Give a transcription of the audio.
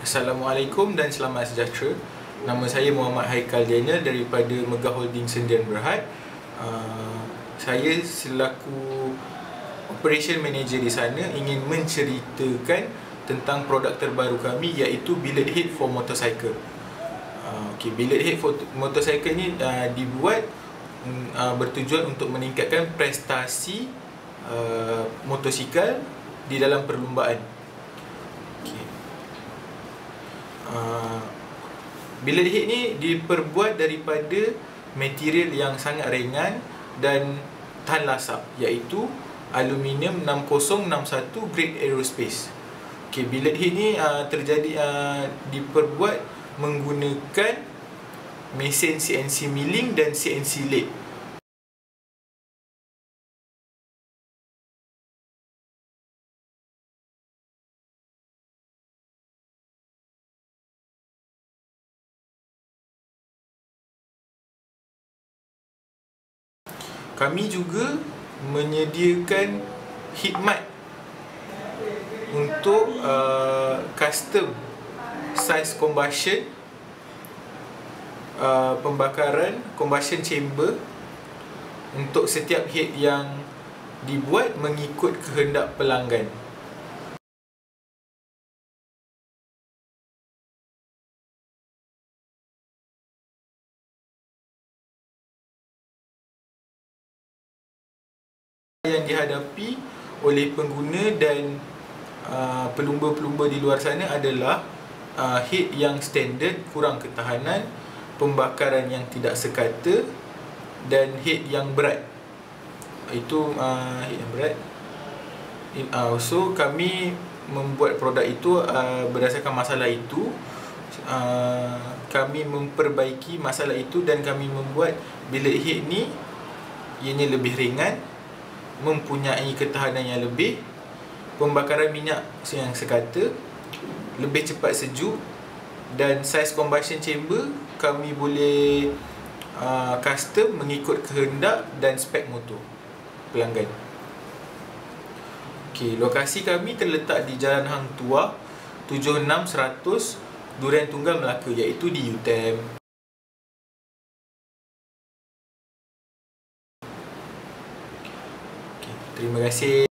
Assalamualaikum dan selamat sejahtera. Nama saya Muhammad Haikal Daniel daripada Megah Holding Sendian Berhad. Saya selaku Operation Manager di sana ingin menceritakan tentang produk terbaru kami, iaitu Billet Head for Motorcycle. Billet Head for Motorcycle ni dibuat bertujuan untuk meningkatkan prestasi motosikal di dalam perlumbaan. Billet head ni diperbuat daripada material yang sangat ringan dan tahan lasap, iaitu aluminium 6061 grade aerospace. Billet head ni diperbuat menggunakan mesin CNC milling dan CNC lathe. Kami juga menyediakan khidmat untuk custom size combustion, pembakaran combustion chamber untuk setiap head yang dibuat mengikut kehendak pelanggan. Yang dihadapi oleh pengguna dan pelumba-pelumba di luar sana adalah head yang standard kurang ketahanan, pembakaran yang tidak sekata, dan head yang berat. Itu head yang berat. So kami membuat produk itu berdasarkan masalah itu. Kami memperbaiki masalah itu dan kami membuat billet head ni ianya lebih ringan, mempunyai ketahanan yang lebih, pembakaran minyak yang sekata, lebih cepat sejuk, dan saiz combustion chamber kami boleh custom mengikut kehendak dan spek motor pelanggan. Lokasi kami terletak di Jalan Hang Tuah 76100 Durian Tunggal, Melaka, iaitu di UTM. Terima kasih.